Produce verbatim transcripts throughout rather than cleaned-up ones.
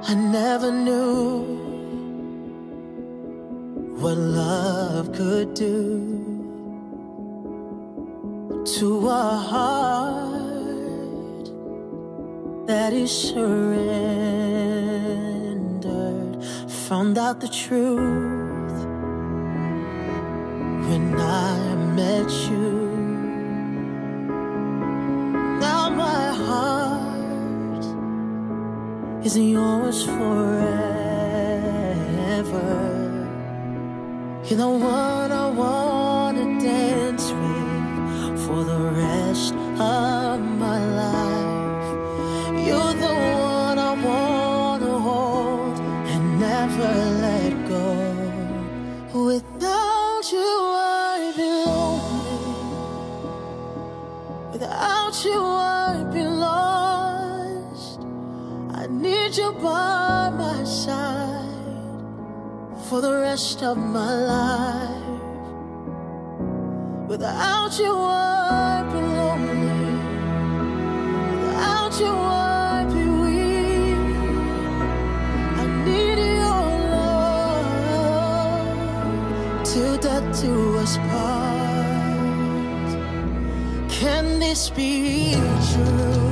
I never knew what love could do to a heart that is surrendered. Found out the truth when I met you. Now my heart is yours forever. You're the one I wanna dance with for the rest of my life. You're the one I wanna hold and never let go. Without you I'd be lonely. Without you I'd be lost. I need you by my side for the rest of my life. Without you I'd be lonely. Without you I'd be weak. I need your love till death do us part. Can this be true?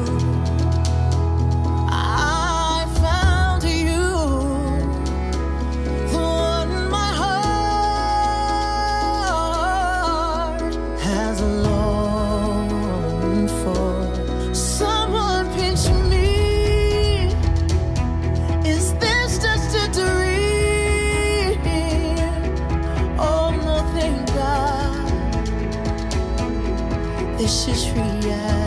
This is reality.